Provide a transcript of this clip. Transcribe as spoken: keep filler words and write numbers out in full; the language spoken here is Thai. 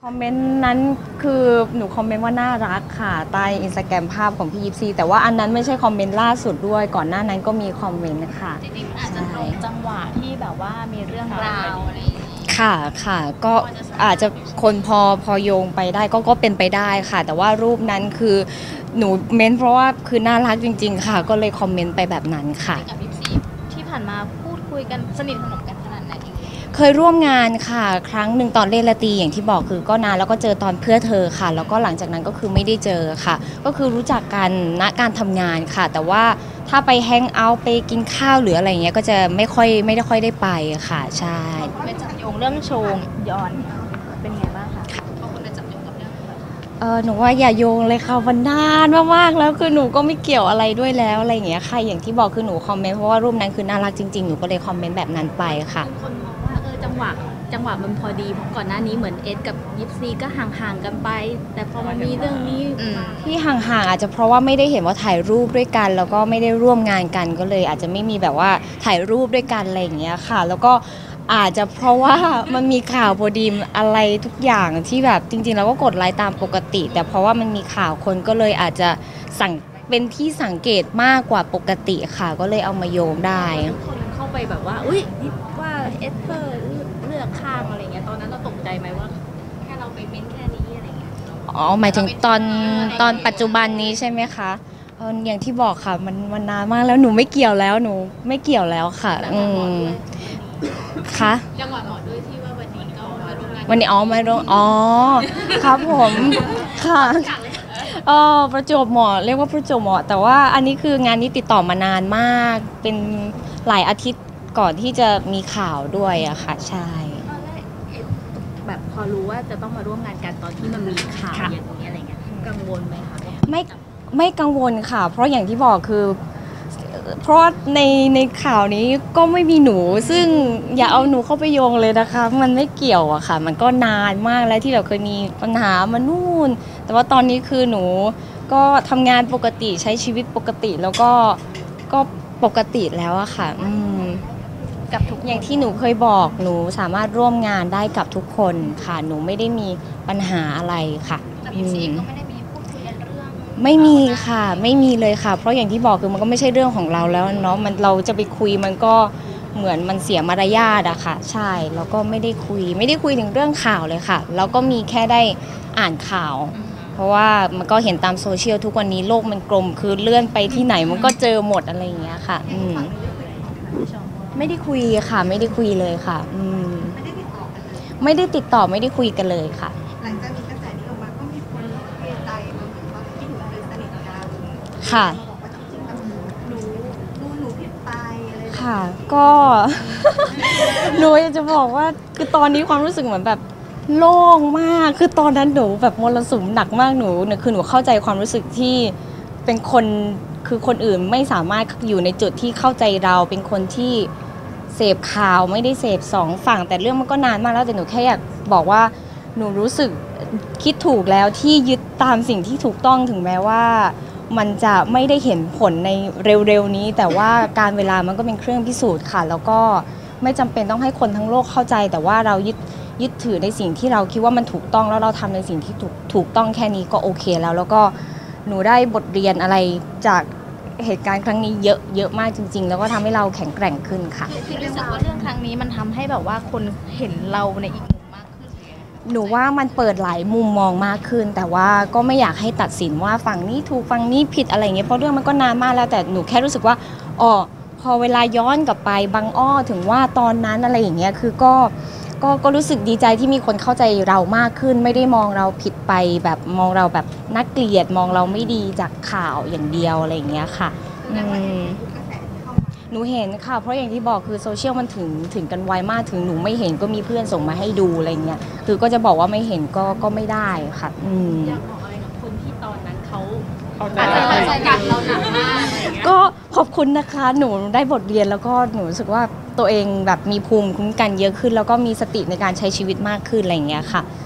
คอมเมนต์นั้นคือหนูคอมเมนต์ว่าน่ารักค่ะใต้อินสตาแกรมภาพของพี่ยิปซีแต่ว่าอันนั้นไม่ใช่คอมเมนต์ล่าสุดด้วยก่อนหน้านั้นก็มีคอมเมนต์ค่ะจริงๆอาจจะตรงจังหวะที่แบบว่ามีเรื่องราวอะไรอย่างนี้ค่ะค่ะก็อาจจะคนพอพอโยงไปได้ก็ก็เป็นไปได้ค่ะแต่ว่ารูปนั้นคือหนูเม้นเพราะว่าคือน่ารักจริงๆค่ะก็เลยคอมเมนต์ไปแบบนั้นค่ะกับพี่ซีที่ผ่านมาพูดคุยกันสนิทสนมกันขนาดไหนเคยร่วมงานค่ะครั้งหนึ่งตอนเล่นละตีอย่างที่บอกคือก็นานแล้วก็เจอตอนเพื่อเธอค่ะแล้วก็หลังจากนั้นก็คือไม่ได้เจอค่ะก็คือรู้จักกันณการทำงานค่ะแต่ว่าถ้าไปแฮงเอาท์ไปกินข้าวหรืออะไรเงี้ยก็จะไม่ค่อยไม่ได้ค่อยได้ไปค่ะใช่ไปจับโยงเรื่องโชว์ย้อนเป็นไงบ้างคะบางคนไปจับโยงกับเรื่องแบบเออหนูว่าอย่าโยงเลยค่ะมันนานมากๆแล้วคือหนูก็ไม่เกี่ยวอะไรด้วยแล้วอะไรอย่างเงี้ยค่ะอย่างที่บอกคือหนูคอมเมนต์เพราะว่ารูปนั้นคือน่ารักจริงๆหนูก็เลยคอมเมนต์แบบนั้นไปค่ะคนมองว่าเออจังหวะจังหวะมันพอดีเพราะก่อนหน้านี้เหมือนเอสกับยิปซีก็ห่างๆกันไปแต่พอมันมีเรื่องนี้ที่ห่างๆอาจจะเพราะว่าไม่ได้เห็นว่าถ่ายรูปด้วยกันแล้วก็ไม่ได้ร่วมงานกันก็เลยอาจจะไม่มีแบบว่าถ่ายรูปด้วยกันอะไรอย่างเงี้ยค่ะแล้วก็อาจจะเพราะว่ามันมีข่าวพอดีอะไรทุกอย่างที่แบบจริงๆเราก็กดไลค์ตามปกติแต่เพราะว่ามันมีข่าวคนก็เลยอาจจะสั่งเป็นที่สังเกตมากกว่าปกติค่ะก็เลยเอามาโยงได้คนเข้าไปแบบว่าอุ้ยว่าเอสเตอร์เลือกข้างอะไรเงี้ยตอนนั้นเราตกใจไหมว่าแค่เราไปเม้นแค่นี้อะไรเงี้ยอ๋อหมายถึงตอนตอนปัจจุบันนี้ใช่ไหมคะอย่างที่บอกค่ะมันมันนานมากแล้วหนูไม่เกี่ยวแล้วหนูไม่เกี่ยวแล้วค่ะอืมค่ะจังหวะเหมาะด้วยที่ว่าวันนี้ก็มาร่วมงานวันนี้อ๋อมาร่วมอ๋อครับผมค่ะอ๋อประจวบเหมาะเรียกว่าประจวบเหมาะแต่ว่าอันนี้คืองานนี้ติดต่อมานานมากเป็นหลายอาทิตย์ก่อนที่จะมีข่าวด้วยอะค่ะใช่แบบพอรู้ว่าจะต้องมาร่วมงานกันตอนที่มันมีข่าวอย่างนี้อะไรเงี้ยกังวลไหมคะไม่ไม่กังวลค่ะเพราะอย่างที่บอกคือเพราะในในข่าวนี้ก็ไม่มีหนูซึ่งอย่าเอาหนูเข้าไปโยงเลยนะคะมันไม่เกี่ยวอะค่ะมันก็นานมากแล้วที่แบบเคยมีปัญหามานู่นแต่ว่าตอนนี้คือหนูก็ทำงานปกติใช้ชีวิตปกติแล้วก็ก็ปกติแล้วอะค่ะอืมกับทุกอย่างที่หนูเคยบอกหนูสามารถร่วมงานได้กับทุกคนค่ะหนูไม่ได้มีปัญหาอะไรค่ะอืมก็ไม่ได้มีพูดคุยกันเรื่องไม่มีค่ะไม่มีเลยค่ะเพราะอย่างที่บอกคือมันก็ไม่ใช่เรื่องของเราแล้วเนาะมันเราจะไปคุยมันก็เหมือนมันเสียมารยาทอะค่ะใช่แล้วก็ไม่ได้คุยไม่ได้คุยถึงเรื่องข่าวเลยค่ะแล้วก็มีแค่ได้อ่านข่าวเพราะว่ามันก็เห็นตามโซเชียลทุกวันนี้โลกมันกลมคือเลื่อนไปที่ไหนมันก็เจอหมดอะไรอย่างเงี้ยค่ะอืมไม่ได้คุยค่ะไม่ได้คุยเลยค่ะอืมไม่ได้ติดต่อไม่ได้คุยกันเลยค่ะหลังจากมีกระแสนี้ออกมาก็มีคนเทใจมาเหมือนว่าที่หนูเคยสนิทกันค่ะบอกว่าจริงๆแบบหนูดูหนูผิดไปอะไรค่ะก็ หนูอยากจะบอกว่าคือตอนนี้ความรู้สึกเหมือนแบบโล่งมากคือตอนนั้นหนูแบบมรสุมหนักมากหนูเนี่ยคือหนูเข้าใจความรู้สึกที่เป็นคนคือคนอื่นไม่สามารถอยู่ในจุดที่เข้าใจเราเป็นคนที่เสพข่าวไม่ได้เสพสองฝั่งแต่เรื่องมันก็นานมากแล้วแต่หนูแค่อยากบอกว่าหนูรู้สึกคิดถูกแล้วที่ยึดตามสิ่งที่ถูกต้องถึงแม้ว่ามันจะไม่ได้เห็นผลในเร็วๆนี้แต่ว่าการเวลามันก็เป็นเครื่องพิสูจน์ค่ะแล้วก็ไม่จำเป็นต้องให้คนทั้งโลกเข้าใจแต่ว่าเรายึดยึดถือในสิ่งที่เราคิดว่ามันถูกต้องแล้วเราทำในสิ่งที่ถูกถูกต้องแค่นี้ก็โอเคแล้วแล้วก็หนูได้บทเรียนอะไรจากเหตุการณ์ครั้งนี้เยอะเยอะมากจริงๆแล้วก็ทำให้เราแข็งแกร่งขึ้นค่ะคือรู้สึกว่าเรื่องครั้งนี้มันทำให้แบบว่าคนเห็นเราในอีกมุมมากขึ้นหนูว่ามันเปิดหลายมุมมองมากขึ้นแต่ว่าก็ไม่อยากให้ตัดสินว่าฝั่งนี้ถูกฝั่งนี้ผิดอะไรเงี้ยเพราะเรื่องมันก็นานมากแล้วแต่หนูแค่รู้สึกว่าอ๋อพอเวลาย้อนกลับไปบางอ้อถึงว่าตอนนั้นอะไรอย่างเงี้ยคือก็ก็ก็รู้สึกดีใจที่มีคนเข้าใจเรามากขึ้นไม่ได้มองเราผิดไปแบบมองเราแบบน่าเกลียดมองเราไม่ดีจากข่าวอย่างเดียวอะไรอย่างเงี้ยค่ะหนูเห็นค่ะเพราะอย่างที่บอกคือโซเชียลมันถึงถึงกันไวมากถึงหนูไม่เห็นก็มีเพื่อนส่งมาให้ดูอะไรเงี้ยคือก็จะบอกว่าไม่เห็นก็ก็ไม่ได้ค่ะอืมอยากบอกอะไรกับคนที่ตอนนั้นเขาอาจจะมาสกัดเราหนักมากก็ขอบคุณนะคะหนูได้บทเรียนแล้วก็หนูรู้สึกว่าตัวเองแบบมีภูมิคุ้มกันเยอะขึ้นแล้วก็มีสติในการใช้ชีวิตมากขึ้นอะไรอย่างเงี้ยค่ะ